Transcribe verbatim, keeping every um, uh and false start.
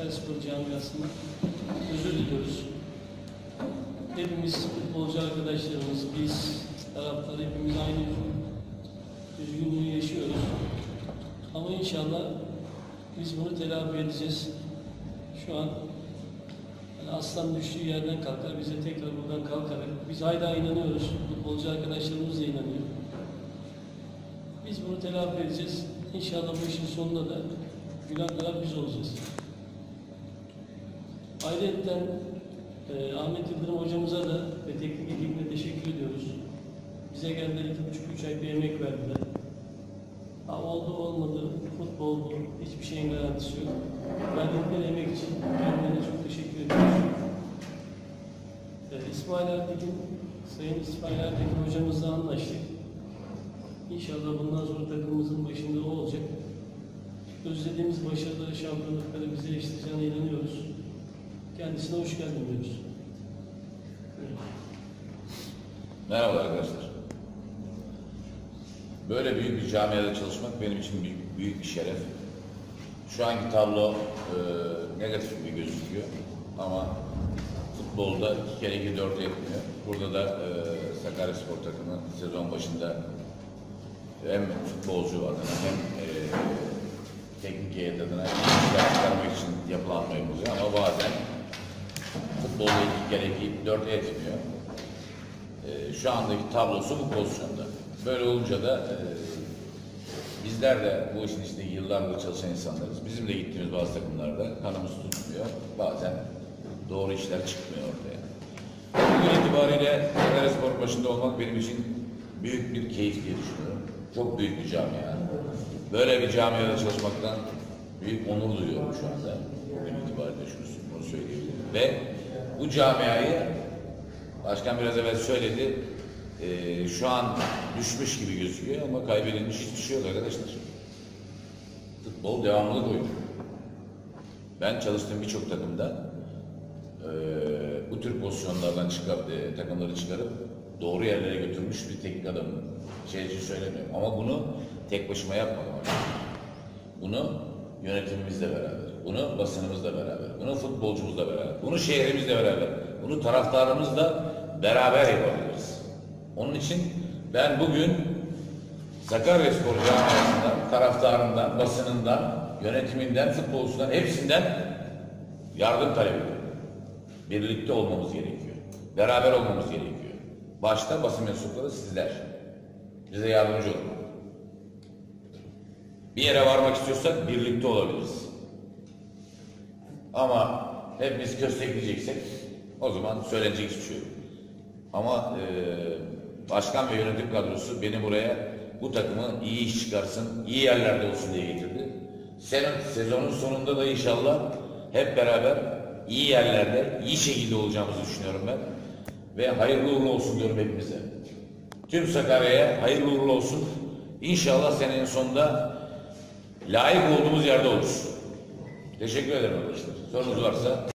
Sakaryaspor camiasından özür diliyoruz. Hepimiz futbolcu arkadaşlarımız, biz taraftar hepimiz aynı üzgünlüğü yaşıyoruz. Ama inşallah biz bunu telafi edeceğiz. Şu an yani aslan düştüğü yerden kalkar, bize tekrar buradan kalkar. Biz hala inanıyoruz, futbolcu arkadaşlarımız da inanıyor. Biz bunu telafi edeceğiz. İnşallah bu işin sonunda da gülen taraf biz olacağız. Ayrıca e, Ahmet Yıldırım hocamıza da ve teknik ekibine teşekkür ediyoruz. Bize geldiler, iki buçuk üç ay bir emek verdiler. Ha, oldu olmadı, futbol bu, hiçbir şeyin garantisi yok. Verdikleri emek için kendilerine çok teşekkür ediyoruz. E, İsmail Ertekin, Sayın İsmail Ertekin hocamızla anlaştık. İnşallah bundan sonra takımımızın başında o olacak. Özlediğimiz başarıları, şampiyonlukları bize eşleyeceğine inanıyoruz. Kendisine hoş geldin diyoruz. Evet. Merhaba arkadaşlar. Böyle büyük bir camiada çalışmak benim için büyük, büyük bir şeref. Şu anki tablo e, negatif gibi gözüküyor ama futbolda iki kere iki dört etmiyor. Burada da e, Sakaryaspor takımı sezon başında hem futbolcu adına hem e, teknik heyet adına işler çıkarmak için yapılanma yapılıyor ama bazen futbolda iki kere iki dört etmiyor. E, şu andaki tablosu bu pozisyonda. Böyle olunca da e, bizler de bu işin içinde yıllardır çalışan insanlarız. Bizim de gittiğimiz bazı takımlarda kanımız tutmuyor. Bazen doğru işler çıkmıyor ortaya. Bugün itibariyle Sakaryaspor başında olmak benim için büyük bir keyif diye düşünüyorum. Çok büyük bir camia. Böyle bir camiada çalışmaktan büyük onur duyuyorum şu anda. Bugün itibariyle şunu, bunu söyleyebilirim. Ve bu camiayı başkan biraz evvel söyledi. Ee, şu an düşmüş gibi gözüküyor ama kaybedilmiş hiçbir şey yok arkadaşlar. Futbol devamlılık oyunu. Ben çalıştığım birçok takımda e, bu tür pozisyonlardan çıkıp e, takımları çıkarıp doğru yerlere götürmüş bir teknik adamım. Şey için söylemiyorum ama bunu tek başıma yapmadım. Bunu yönetimimizle beraber, bunu basınımızla beraber, bunu futbolcumuzla beraber, bunu şehrimizle beraber, bunu taraftarımızla beraber yapabiliriz. Onun için ben bugün Sakaryaspor camiasından, taraftarından, basınından, yönetiminden, futbolcudan, hepsinden yardım talep ediyorum. Birlikte olmamız gerekiyor. Beraber olmamız gerekiyor. Başta basın mensupları sizler. Bize yardımcı olun. Bir yere varmak istiyorsak birlikte olabiliriz. Ama hepimiz köstekleyeceksek o zaman söylenecek hiçbir şey yok. Ama e, başkan ve yönetim kadrosu beni buraya bu takımı iyi iş çıkarsın, iyi yerlerde olsun diye getirdi. Senin sezonun sonunda da inşallah hep beraber iyi yerlerde, iyi şekilde olacağımızı düşünüyorum ben. Ve hayırlı uğurlu olsun diyorum hepimize. Tüm Sakarya'ya hayırlı uğurlu olsun. İnşallah senenin sonunda layık olduğumuz yerde oluruz. Teşekkür ederim arkadaşlar. Sorunuz varsa